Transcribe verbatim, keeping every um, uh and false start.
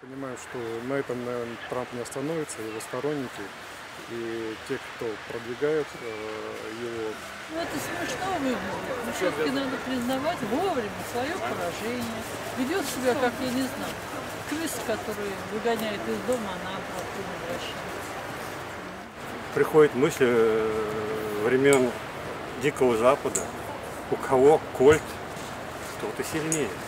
Понимаю, что на этом, наверное, Трамп не остановится, его сторонники и те, кто продвигает э, его. Ну, это смешно выглядит, но все-таки надо признавать вовремя свое поражение. Ведет себя, как, я не знаю, крыса, которая выгоняет из дома, она обратно не возвращается. Приходит мысль э, времен Дикого Запада, у кого кольт, тот и сильнее.